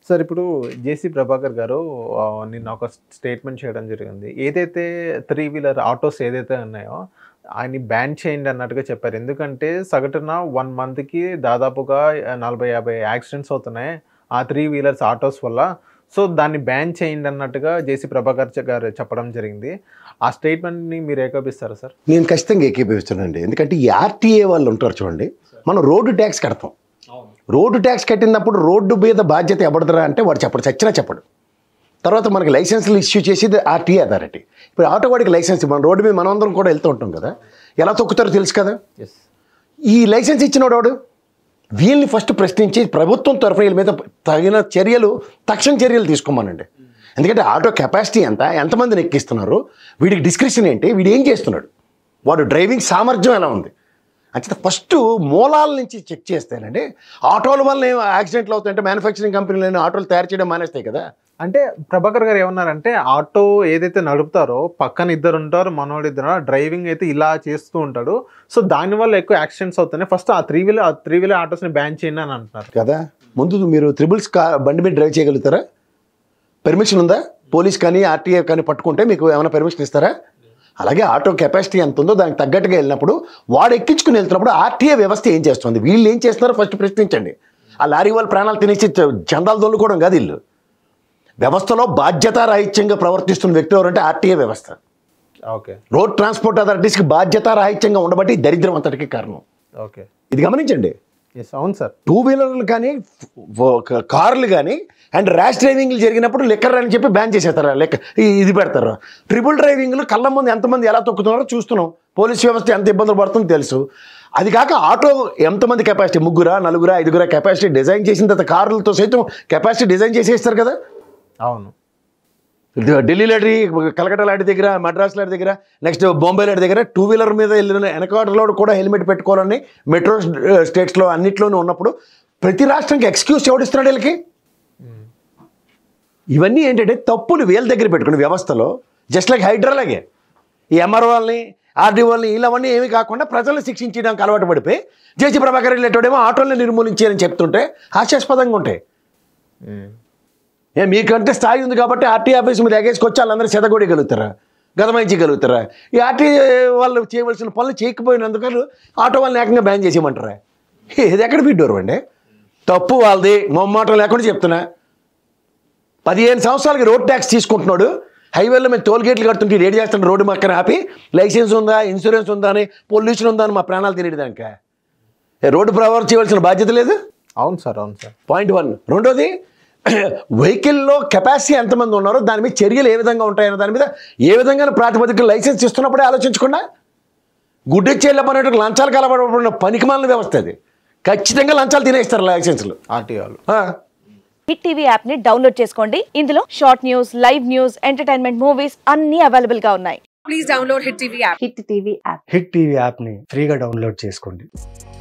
Sir ఇప్పుడు జేసీ ప్రభాకర్ గారు నిన్న ఒక స్టేట్మెంట్ చేయడం జరిగింది. ఏదైతే 3 వీలర్ ఆటోస్ ఏదైతే ఉన్నాయో ఆయన్ని బ్యాన్ చేయండి అన్నట్టుగా చెప్పారు. ఎందుకంటే సగటున 1 మంత్‌కి దాదాపుగా 40-50 యాక్సిడెంట్స్ అవుతున్నాయి. ఆ 3 వీలర్స్ ఆటోస్ వల్ల. సో దాన్ని బ్యాన్ చేయండి అన్నట్టుగా జేసీ ప్రభాకర్ గారు చెప్పడం జరిగింది. ఆ స్టేట్మెంట్‌ని మీరు ఏకీభవిస్తారా సార్? నేను ఖచ్చితంగా ఏకీభవిస్తానండి. ఎందుకంటే ఈ ఆర్టీఏ వాళ్ళు ఉంటారు చూడండి. మనం రోడ్డు ట్యాక్స్ కడతాం. రోడ్డు ట్యాక్స్ కట్టినప్పుడు రోడ్డు మీద బాధ్యత ఎవడదరా అంటే వాడు చెప్పడు, చచ్చినా చెప్పడు. తర్వాత మనకి లైసెన్సులు ఇష్యూ చేసేది ఆర్టీఏ అథారిటీ. ఇప్పుడు ఆటో వాడికి లైసెన్స్ మన రోడ్డు మీద మనందరం కూడా వెళ్తూ ఉంటాం కదా, ఎలా తొక్కుతారో తెలుసు కదా. ఈ లైసెన్స్ ఇచ్చినోడు వాడు వీళ్ళని ఫస్ట్ ప్రశ్నించి ప్రభుత్వం తరఫున వీళ్ళ మీద తగిన చర్యలు, తక్షణ చర్యలు తీసుకోమనండి. ఎందుకంటే ఆటో కెపాసిటీ ఎంతమందిని ఎక్కిస్తున్నారు, వీడికి డిస్క్రిప్షన్ ఏంటి, వీడు ఏం చేస్తున్నాడు, వాడు డ్రైవింగ్ సామర్థ్యం ఎలా ఉంది అంటే ఫస్ట్ మూలాల నుంచి చెక్ చేస్తేనండి. ఆటోల వల్ల యాక్సిడెంట్లు అవుతాయంటే మ్యానుఫ్యాక్చరింగ్ కంపెనీలు ఆటోలు తయారు చేయడం మానేస్తాయి కదా. అంటే ప్రభాకర్ గారు ఏమన్నారంటే ఆటో ఏదైతే నడుపుతారో పక్కన ఇద్దరు ఉంటారు, మనోడు ఇద్దరు, డ్రైవింగ్ అయితే ఇలా చేస్తూ ఉంటాడు. సో దానివల్ల ఎక్కువ యాక్సిడెంట్స్ అవుతున్నాయి. ఫస్ట్ ఆ త్రీ వీలర్ ఆటోస్ని బ్యాన్ చేయండి అని అంటున్నారు కదా. ముందు మీరు త్రిబుల్స్ బండి మీద డ్రైవ్ చేయగలుగుతారా? పర్మిషన్ ఉందా? పోలీస్ కానీ ఆర్టీఏ కానీ పట్టుకుంటే మీకు ఏమైనా పర్మిషన్ ఇస్తారా? అలాగే ఆటో కెపాసిటీ ఎంత ఉందో దానికి తగ్గట్టుగా వెళ్ళినప్పుడు వాడు ఎక్కించుకుని వెళ్తున్నప్పుడు ఆర్టీఏ వ్యవస్థ ఏం చేస్తుంది, వీళ్ళు ఏం చేస్తున్నారో ఫస్ట్ ప్రశ్నించండి. ఆ లారీ వాళ్ళ ప్రాణాలు తినేసి చందాలు దొల్లుకోవడం కాదు. ఇల్లు వ్యవస్థలో బాధ్యతారాహిత్యంగా ప్రవర్తిస్తున్న వ్యక్తి ఎవరంటే ఆర్టీఏ వ్యవస్థ. ఓకే. రోడ్ ట్రాన్స్పోర్ట్ అథారిటీస్కి బాధ్యతారాహిత్యంగా ఉండబట్టి దరిద్రం అంతటికి కారణం. ఓకే, ఇది గమనించండి. అవును సార్. 2 వీలర్లు కానీ కార్లు కానీ అండ్ ర్యాష్ డ్రైవింగ్లు జరిగినప్పుడు లిక్కర్ అని చెప్పి బ్యాన్ చేసేస్తారా, ఇది పెడతారు. ట్రిపుల్ డ్రైవింగ్లు కళ్ళ ముందు ఎంతమంది ఎలా తొక్కుతున్నారో చూస్తున్నాం. పోలీస్ వ్యవస్థ ఎంత ఇబ్బందులు పడుతుందో తెలుసు. అది కాక ఆటో ఎంతమంది కెపాసిటీ, 3, 4, 5 కెపాసిటీ డిజైన్ చేసిన తర్వాత కార్లతో సైతం కెపాసిటీ డిజైన్ చేసేస్తారు కదా. అవును. ఢిల్లీ లాంటి, కలకత్తా లాంటి దగ్గర, మద్రాస్ లాంటి దగ్గర, నెక్స్ట్ బాంబే లాంటి దగ్గర 2 వీలర్ మీద వెళ్ళిన వెనకాటలో కూడా హెల్మెట్ పెట్టుకోవాలని మెట్రో స్టేట్స్లో అన్నిట్లోనూ ఉన్నప్పుడు ప్రతి రాష్ట్రానికి ఎక్స్క్యూజ్ ఎవడిస్తున్నాడు వీళ్ళకి? ఇవన్నీ ఏంటంటే తప్పులు వీళ్ళ దగ్గర పెట్టుకుని వ్యవస్థలో జస్ట్ లైక్ హైడ్రాలాగే ఈ ఎంఆర్ఓ వాళ్ళని, ఆర్డీ వాళ్ళని, వీళ్ళవన్నీ ఏమీ కాకుండా ప్రజలను శిక్షించడానికి అలవాటు పడిపోయి జేసీ ప్రభాకర్ వెళ్ళేటోడేమో ఆటోల్ని నిర్మూలించారని చెప్తుంటే హాస్యాస్పదంగా ఉంటాయి. మీకంటే స్థాయి ఉంది కాబట్టి ఆర్టీఏ ఆఫీస్ మీద ఎగేసుకొచ్చి వాళ్ళందరూ చెదగొడగలుగుతారా, గదమాయించగలుగుతారా? ఈ ఆర్టీఏ వాళ్ళు చేయవలసిన పనులు చేయకపోయినందుకు ఆటో వాళ్ళని ఏకంగా బ్యాన్ చేసేయమంటారా? ఇది ఎక్కడ బిడ్డోరు అండి? తప్పు వాళ్ళది, మొమ్మాటం లేకుండా చెప్తున్నా. 15 సంవత్సరాలకి రోడ్ ట్యాక్స్ తీసుకుంటున్నాడు. హైవేలో మేము టోల్ గేట్లు కడుతుంటే రేడి చేస్తాను రోడ్డు పక్కన ఆపి లైసెన్స్ ఉందా, ఇన్సూరెన్స్ ఉందా అని, పొల్యూషన్ ఉందా అని మా ప్రాణాలు తినేదానిక రోడ్డు ప్రవర్తన చేయవలసిన బాధ్యత లేదు. అవును సార్, అవును సార్. పాయింట్ 1. రెండోది, వెహికల్లో కెపాసిటీ ఎంతమంది ఉన్నారో దాని మీద చర్యలు ఏ విధంగా ఉంటాయన్న దాని మీద ఏ విధంగా ప్రాతిపదిక లైసెన్స్ ఇస్తున్నప్పుడే ఆలోచించకుండా గుడ్డెచ్చేళ్ళ పనేటప్పుడు లంచాలు కలబడిన పనికిమాలిన వ్యవస్థ అది. ఖచ్చితంగా లంచాలు తినేస్తారు లైసెన్స్లు ఆర్టీఏ వాళ్ళు. హిట్ టీవీ యాప్ ని డౌన్లోడ్ చేసుకోండి. ఇందులో short news, live news, entertainment movies అన్ని అవైలబుల్ గా ఉన్నాయి. Please download Hit TV app. Hit TV app ని ఫ్రీగా డౌన్లోడ్ చేసుకోండి.